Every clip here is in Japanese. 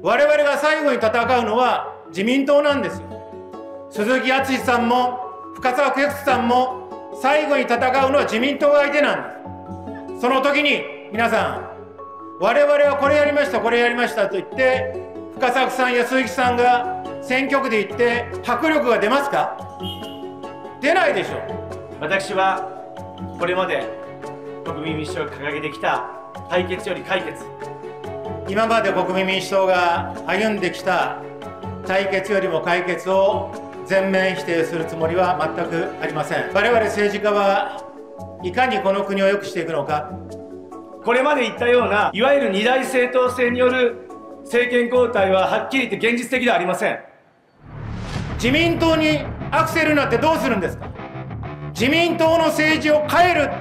我々が最後に戦うのは自民党なんですよ。鈴木敦さんも深澤久さんも最後に戦うのは自民党が相手なんです。その時に皆さん、我々はこれやりましたこれやりましたと言って深澤さんや鈴木さんが選挙区で言って迫力が出ますか？出ないでしょう。 私はこれまで国民民主党が掲げてきた対決より解決、 今まで国民民主党が歩んできた対決よりも解決を全面否定するつもりは全くありません。我々政治家はいかにこの国を良くしていくのか、 これまで言ったようないわゆる二大政党制による政権交代ははっきり言って現実的ではありません。 自民党にアクセルになってどうするんですか？自民党の政治を変える、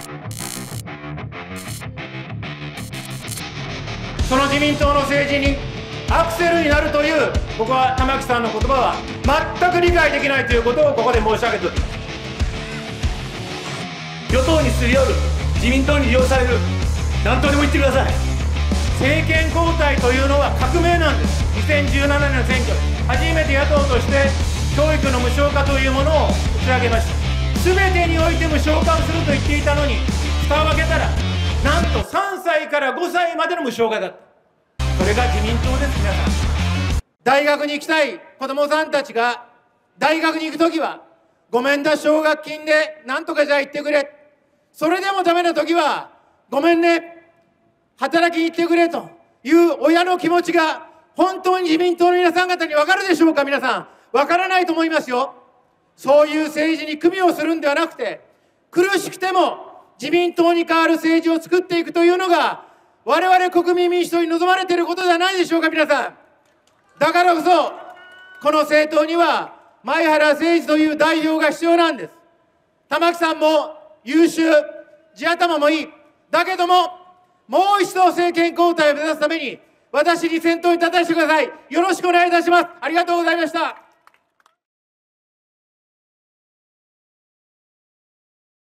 その自民党の政治にアクセルになるという、僕は玉木さんの言葉は全く理解できないということをここで申し上げておきます。 与党にすり寄る、自民党に利用される、何とでも言ってください。 政権交代というのは革命なんです。2017年の選挙で初めて野党として教育の無償化というものを打ち上げました。全てにおいて無償化をすると言っていたのに、蓋を開けたらなんと3歳から5歳までの無償化だった。それが自民党です。皆さん、大学に行きたい子どもさんたちが大学に行くときはごめんだ奨学金でなんとかじゃあ行ってくれ、それでもダメなときはごめんね働きに行ってくれという親の気持ちが本当に自民党の皆さん方に分かるでしょうか？皆さん分からないと思いますよ。そういう政治に組みをするんではなくて、苦しくても自民党に代わる政治を作っていくというのが我々国民民主党に望まれていることではないでしょうか？皆さん、だからこそこの政党には前原誠司という代表が必要なんです。玉木さんも優秀、地頭もいい、だけどももう一度政権交代を目指すために私に先頭に立たせてください。よろしくお願いいたします。ありがとうございました。